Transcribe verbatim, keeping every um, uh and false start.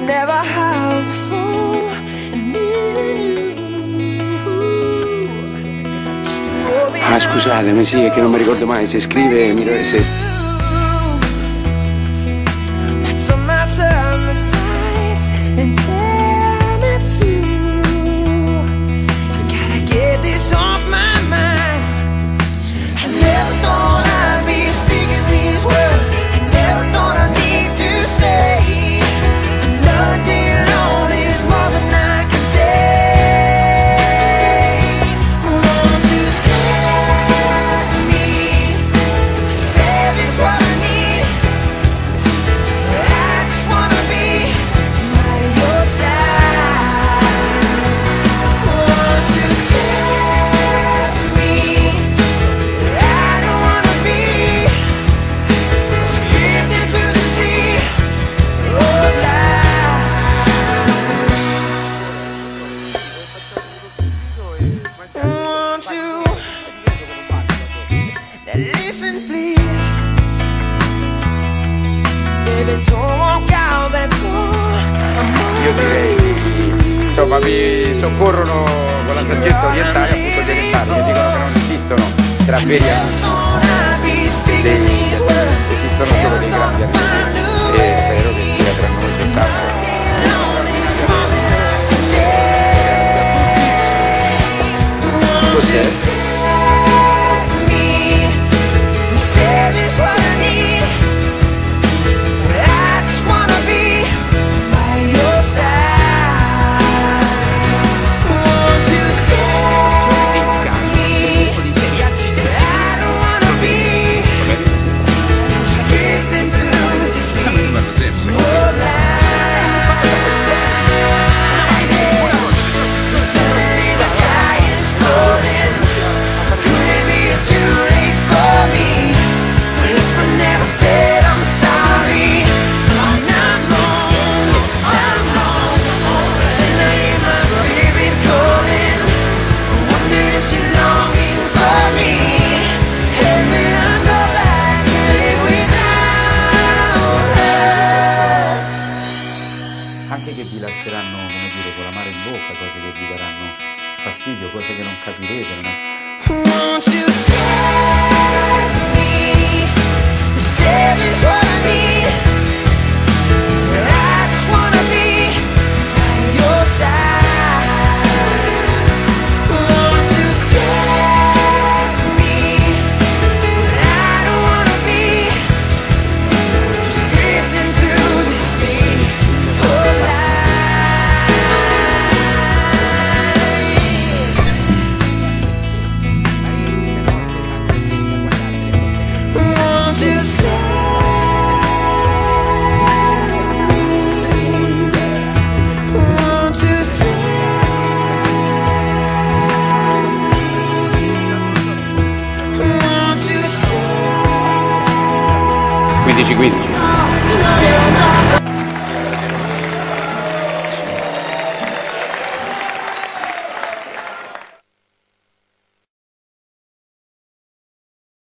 never had before, and Ah, scusatemi, sì, è che non mi ricordo mai, se scrive mi deve se... listen please, baby, don't walk out that door. Io direi, insomma, mi soccorrono con la saggezza orientale appunto dei orientali che dicono che non esistono tra veri amici, dei, esistono solo dei grandi amici e spero che sia tra noi soltanto. Cos'è? Anche che vi lasceranno, come dire, con l'amaro in bocca, cose che vi daranno fastidio, cose che non capirete. Non è... quindici quindici